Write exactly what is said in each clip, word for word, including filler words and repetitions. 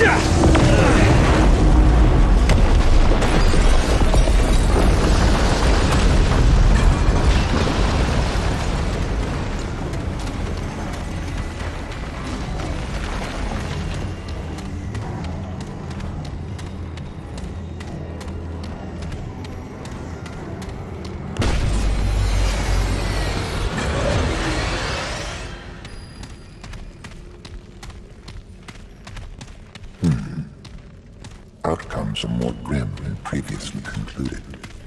Outcomes are more grim than previously concluded.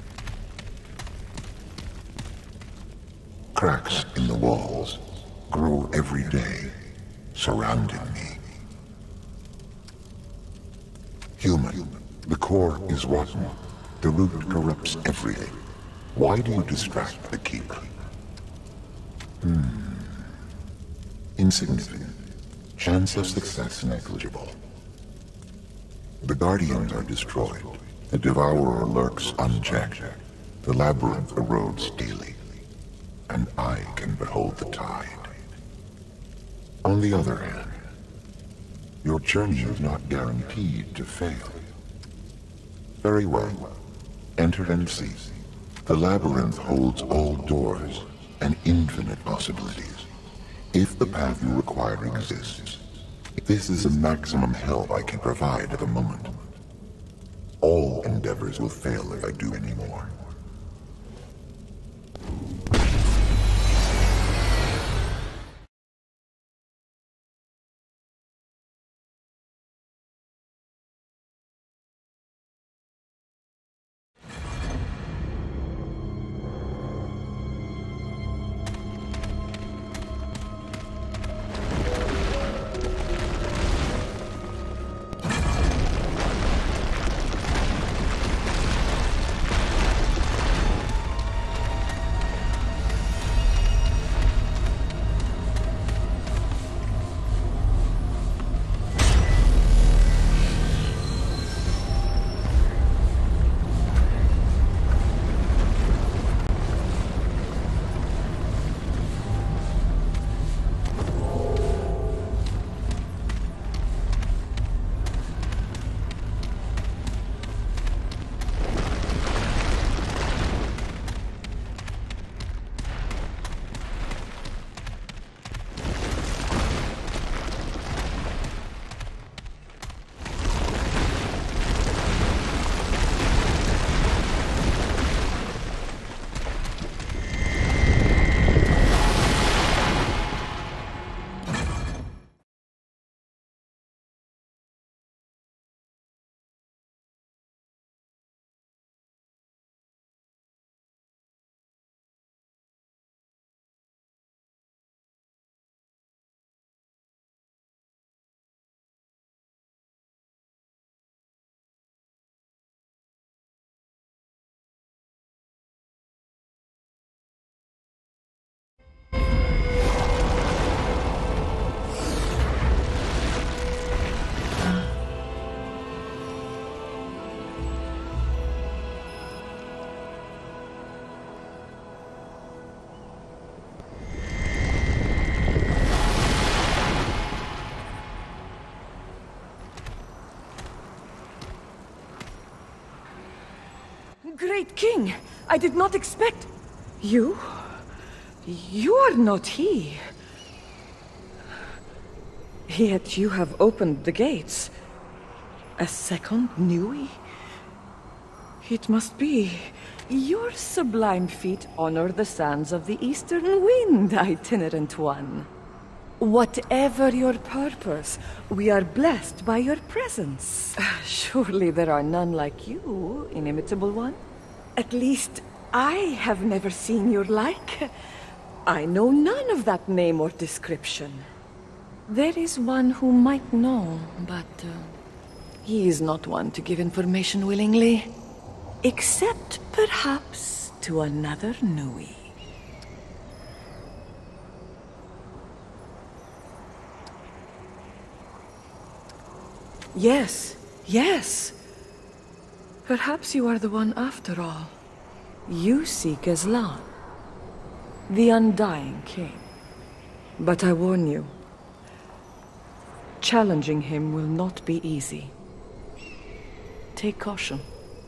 Cracks in the walls grow every day, surrounding me. Human, the core is rotten. The root corrupts everything. Why do you distract the Keeper? Hmm. Insignificant. Chance of success negligible. The Guardians are destroyed. The Devourer lurks unchecked. The Labyrinth erodes daily. And I can behold the tide. On the other hand, your journey is not guaranteed to fail. Very well. Enter and see. The Labyrinth holds all doors and infinite possibilities. If the path you require exists, this is the maximum help I can provide at the moment. All endeavors will fail if I do any more. Great King, I did not expect... You? You are not he. Yet you have opened the gates. A second Nui? It must be. Your sublime feet honor the sands of the eastern wind, itinerant one. Whatever your purpose, we are blessed by your presence. Surely there are none like you, inimitable one. At least, I have never seen your like. I know none of that name or description. There is one who might know, but uh, he is not one to give information willingly. Except, perhaps, to another Nui. Yes, yes. Perhaps you are the one after all. You seek Aslan, the Undying King. But I warn you, Challenging him will not be easy. Take caution.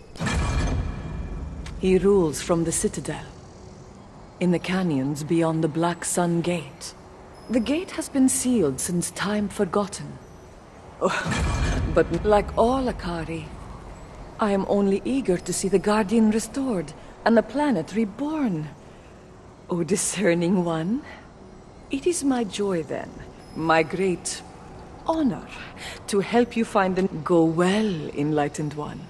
He rules from the Citadel, in the canyons beyond the Black Sun Gate. The gate has been sealed since time forgotten. Oh, but like all Akari, I am only eager to see the Guardian restored and the planet reborn. O discerning one, it is my joy then, my great honor, to help you find them. Go well, enlightened one.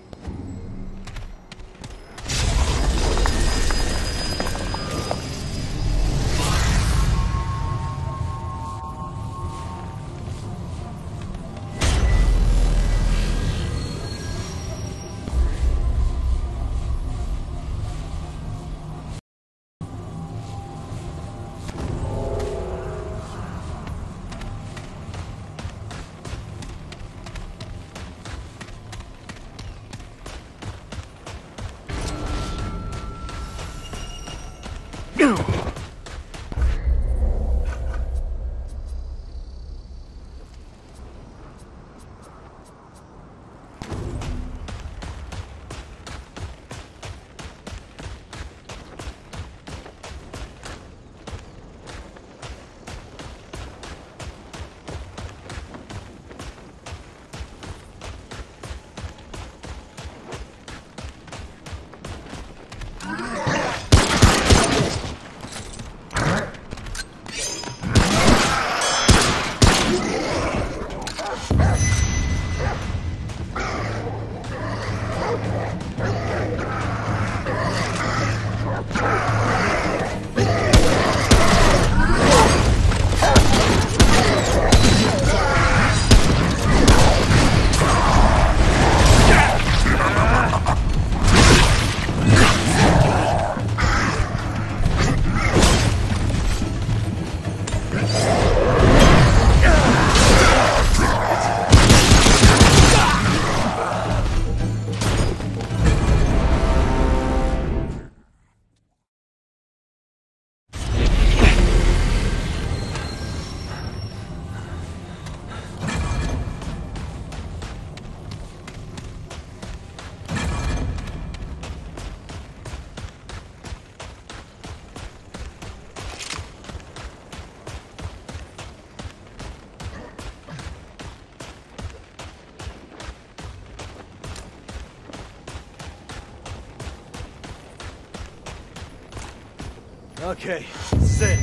Okay, sit.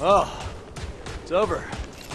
Oh, it's over.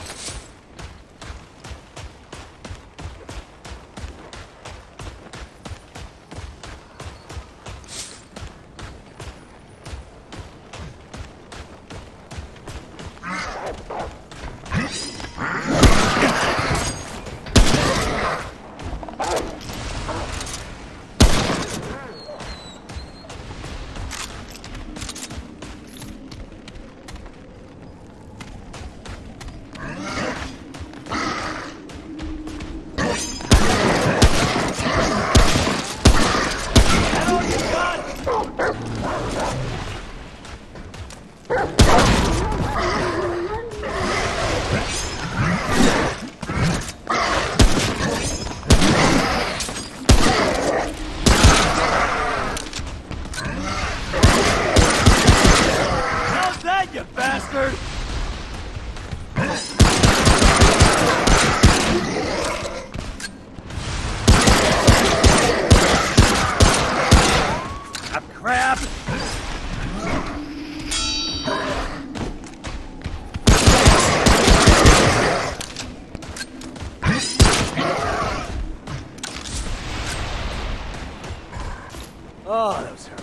Oh, that was terrible.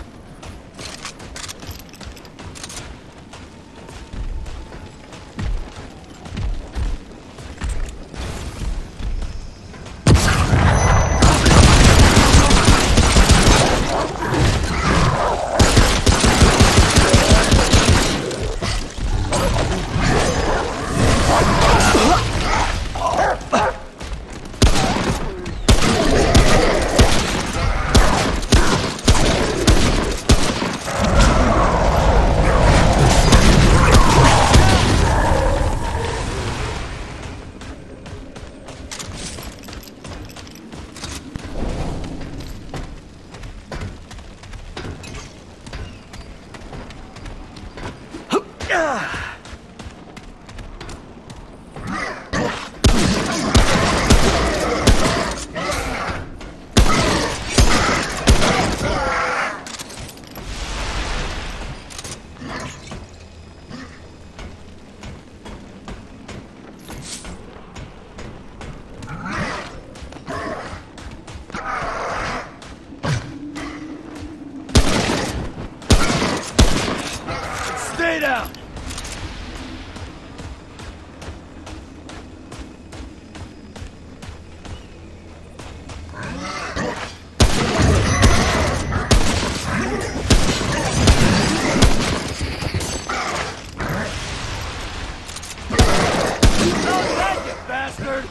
Stay down! Bastard!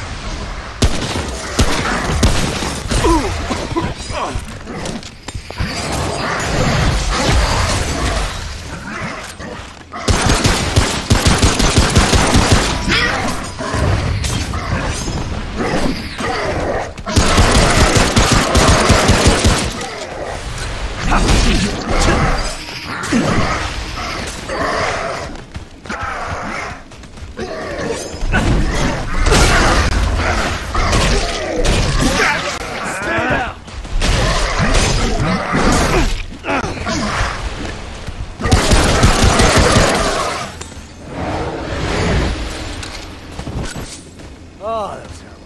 Oh, that was terrible.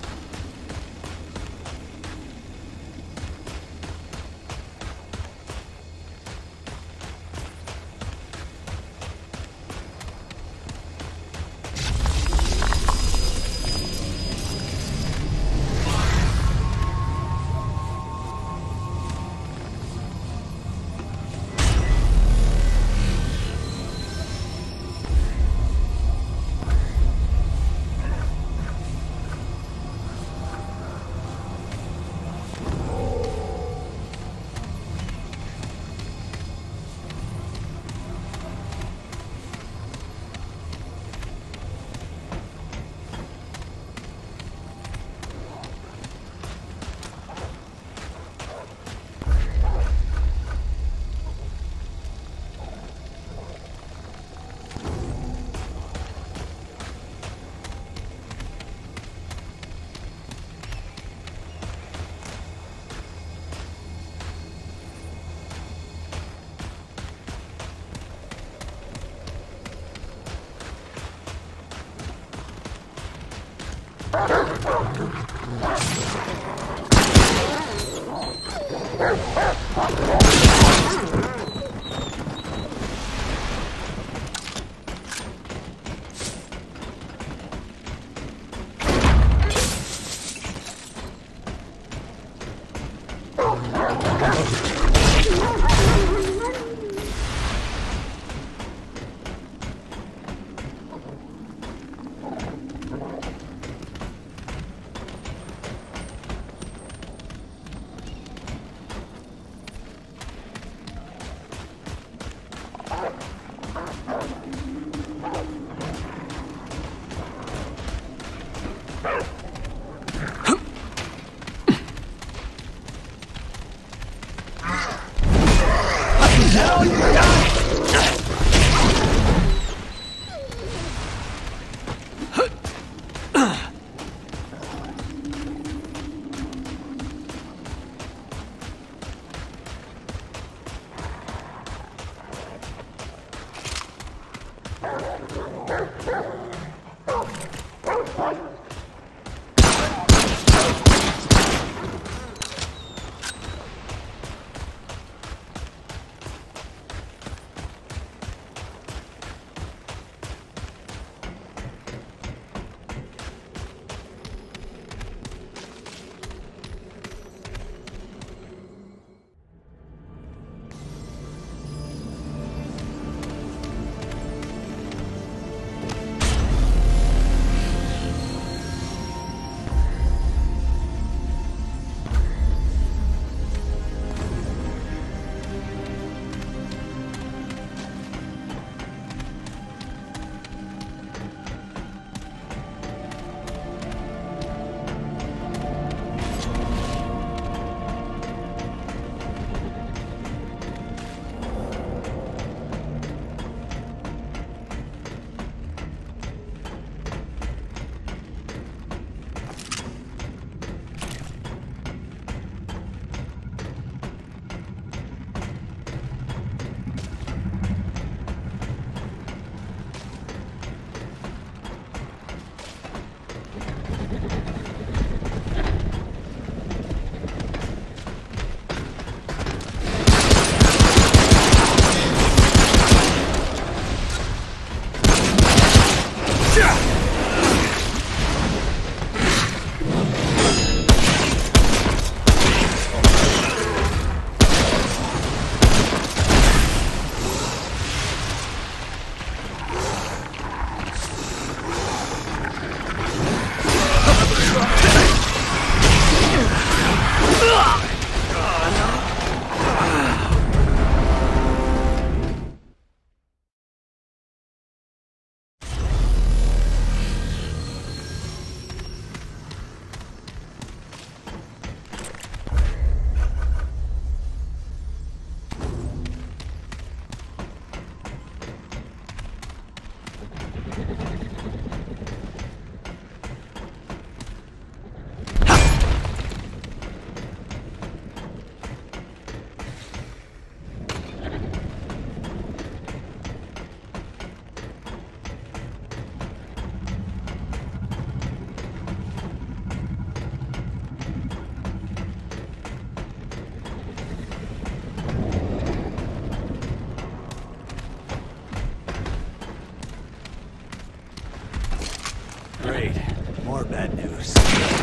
Great. More bad news.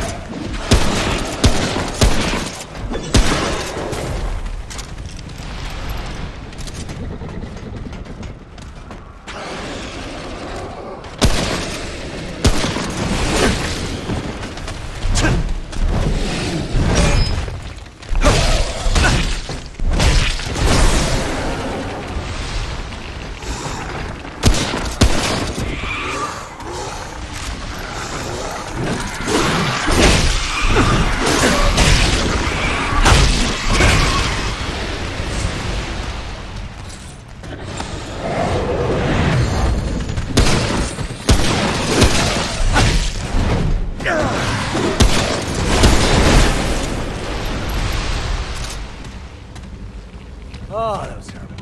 Oh, that was terrible.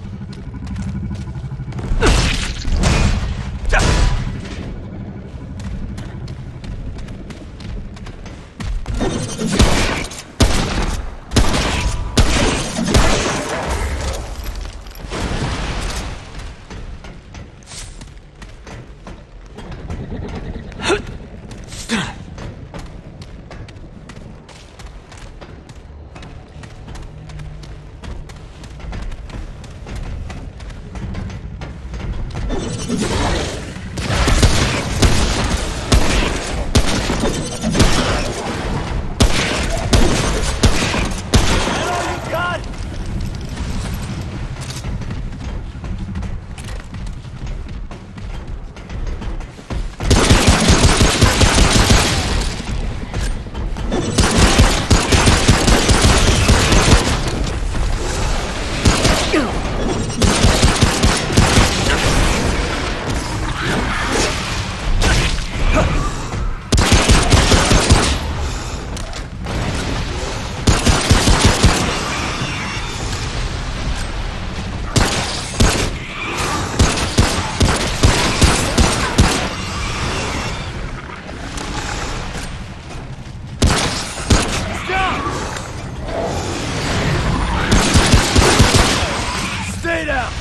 Stay down!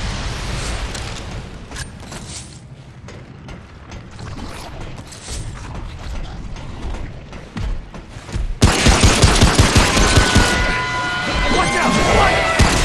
Watch out! Fire!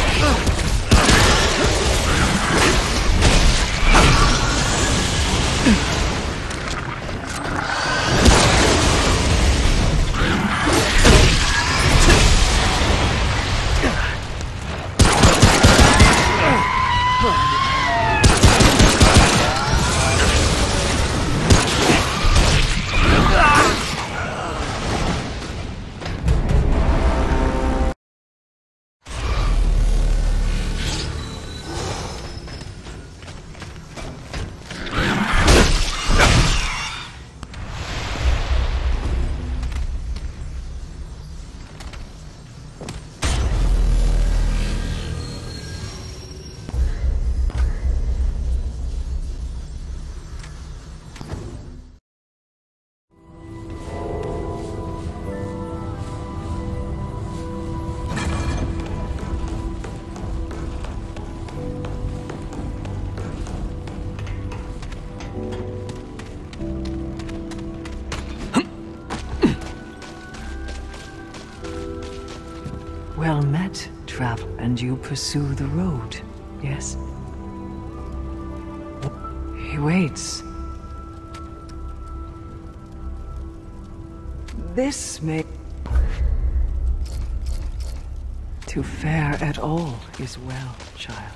Well met, travel, and you pursue the road, yes? He waits. This may... To fare at all is well, child.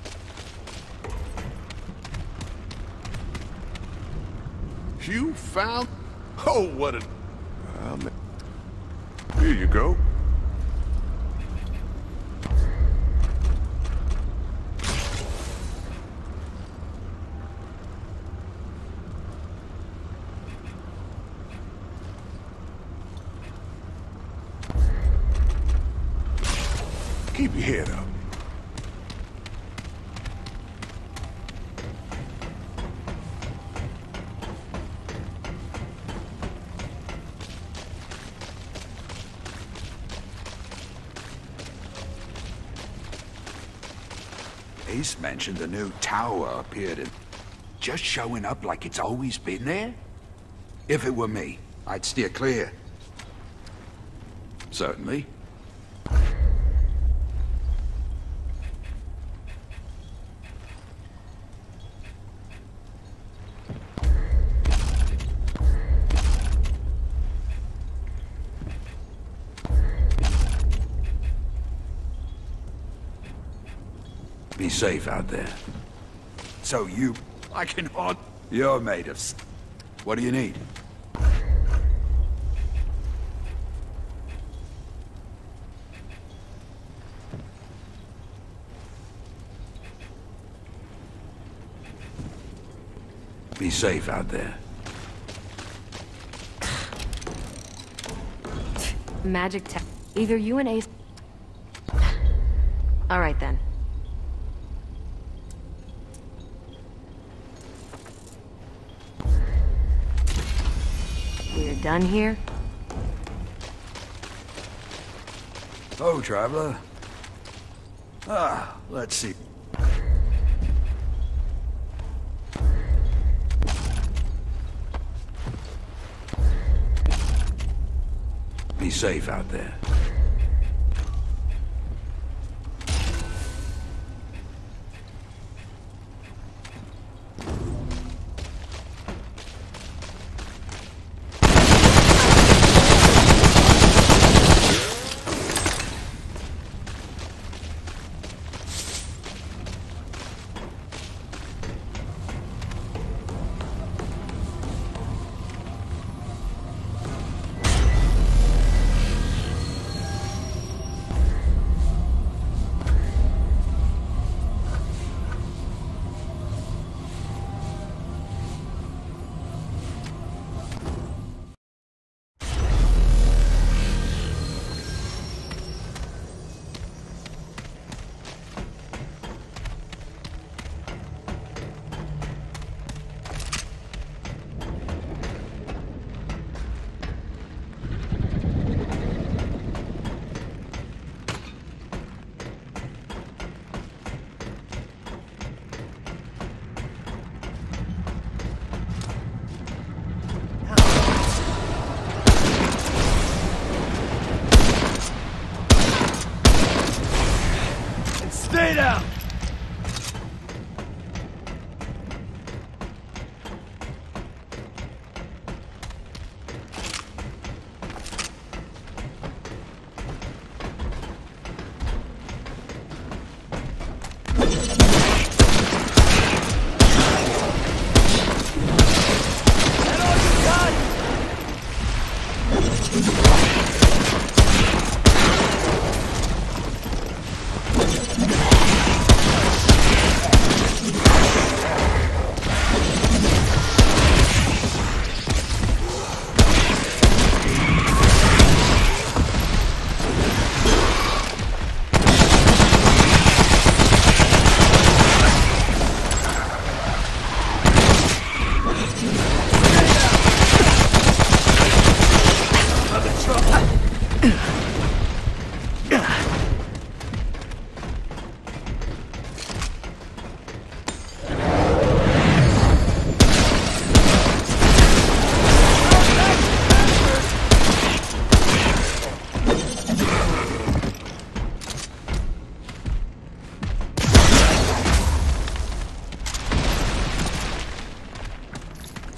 You found... Oh, what a... Um, here you go. Keep your head up. Ace mentioned the new tower appeared in... Just showing up like it's always been there? If it were me, I'd steer clear. Certainly. Be safe out there. So you... I can haunt... You're made of... s- What do you need? Be safe out there. Magic tech. Either you and Ace... All right, then. We're done here? Oh, traveler. Ah, let's see. Be safe out there.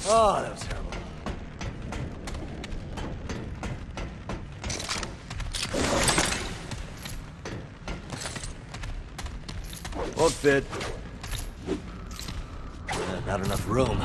Oh, that was terrible. Won't fit. Uh, not enough room.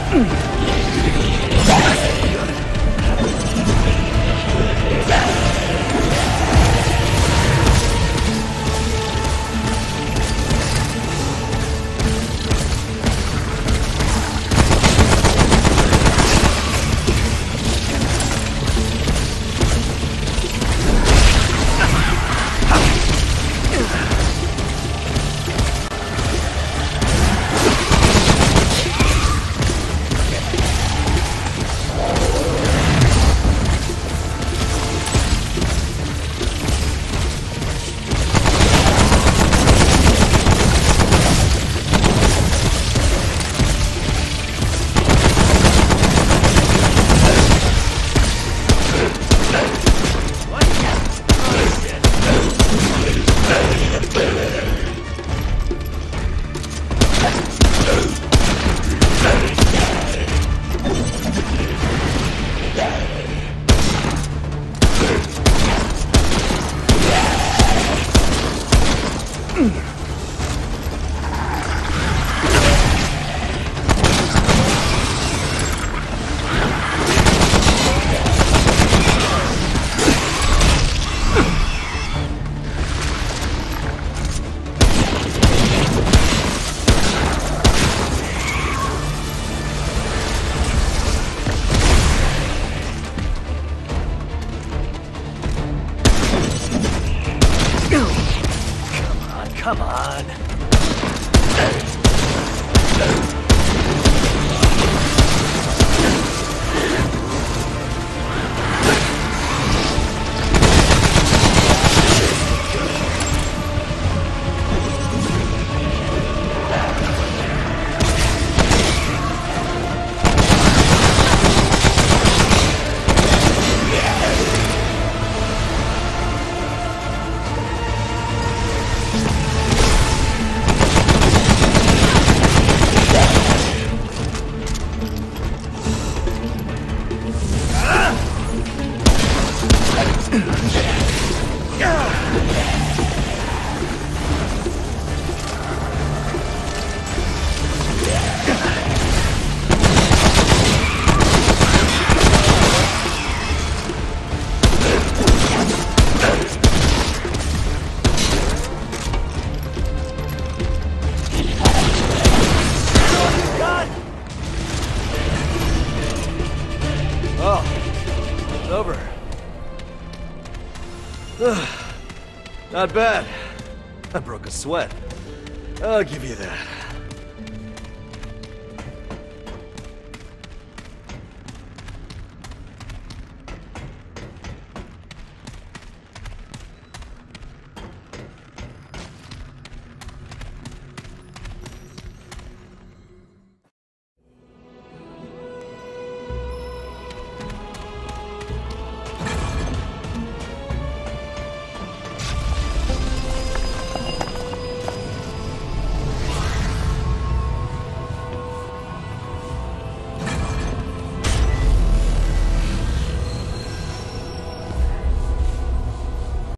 Come on. Not bad. I broke a sweat. I'll give you that.